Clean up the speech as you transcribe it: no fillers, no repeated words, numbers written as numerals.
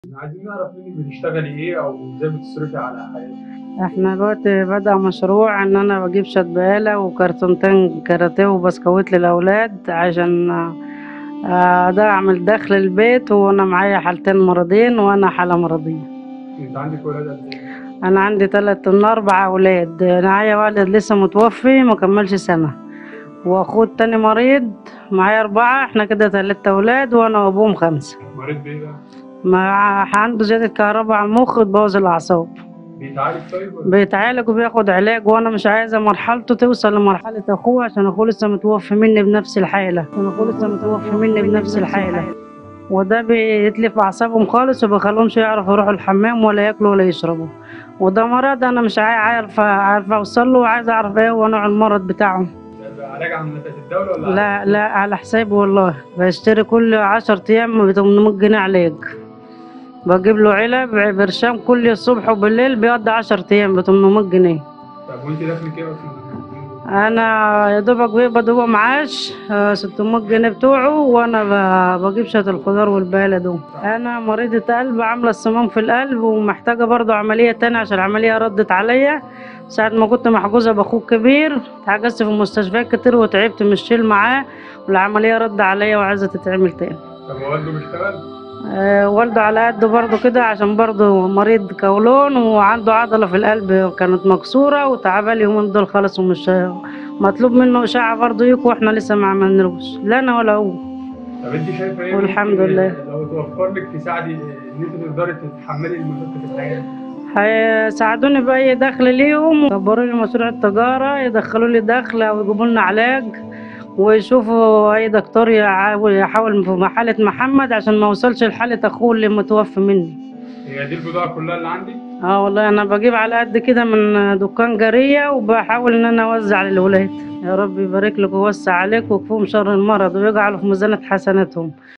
عايزين نعرف منِّك بتشتغلي إيه أو إزاي بتصرفي على حياتِك؟ إحنا دلوقتي بادئة مشروع إن أنا باجيب شات بقالة وكرتونتين كاراتيه وبسكويت للأولاد عشان أدعم الدخل البيت، وأنا معايا حالتين مرضين وأنا حالة مرضية. أنتِ عندِك ولاد قد إيه؟ أنا عندي 4 أولاد، معايا والد لسه متوفي مكملش سنة، وأخوه التاني مريض، معايا 4. إحنا كده 3 أولاد وأنا وأبوهم 5. مريض بإيه بقى؟ عنده زيادة كهربا على المخ وتبوظ الأعصاب. بيتعالج طيب والّا؟ بيتعالج وبياخد علاج، وانا مش عايزه مرحلته توصل لمرحله اخوه، عشان اخوه لسه متوفي مني بنفس الحاله. وده بيتلف اعصابهم خالص وبيخليهمش يعرفوا يروحوا الحمام ولا ياكلوا ولا يشربوا. وده مرض انا مش عارفه اوصل له، وعايزه اعرف ايه هو نوع المرض بتاعه. ده علاج على نفقة الدولة والّا لا لا، على حسابي والله. بشتري كل 10 ايام ب 800 جنيه علاج. بجيب له علب برشام كل الصبح وبالليل، بيقضي 10 ايام ب 800 جنيه. طب وأنتِ دخلِك إيه أصلًا؟ انا يا دوبك بيقبض هو معاش 600 جنيه بتوعه، وانا بجيب شويه الخضار والبقاله دول. انا مريضه قلب، عامله الصمام في القلب، ومحتاجه برضو عمليه تانية عشان العمليه ردت عليا ساعه ما كنت محجوزه باخوك كبير. اتحجزت في المستشفيات كتير وتعبت من الشيل معاه، والعمليه رد عليا وعايزه تتعمل تاني. طب ووالده بيشتغل؟ والده على قده برضه كده، عشان برضه مريض قولون وعنده عضلة في القلب كانت مكسورة وتعبان اليومين دول خالص، ومش مطلوب منه إشاعة برضه يك، واحنا لسه ما عملنالوش لا أنا ولا هو. طب أنتِ شايفة إيه والحمد ممكن لله. لو اتوفر لِك تساعدي إن أنتِ تقدري تتحملي المشقة الحياة؟ هيساعدوني بأي دخل ليهم، يكبروا لي مشروع التجارة، يدخلوا لي دخل أو يجيبوا لنا علاج، ويشوفوا أي دكتور يحاول في حالة محمد عشان ما وصلش لحالة أخوه اللي متوفي مني. هي دي البضاعة كلها اللي عندِك؟ والله انا بجيب على قد كده من دكان جارية، وبحاول ان انا اوزع للولاد. يا رب يبارك لك ويوسع عليك ويكفيهم شر المرض ويجعله في ميزانة حسناتهم.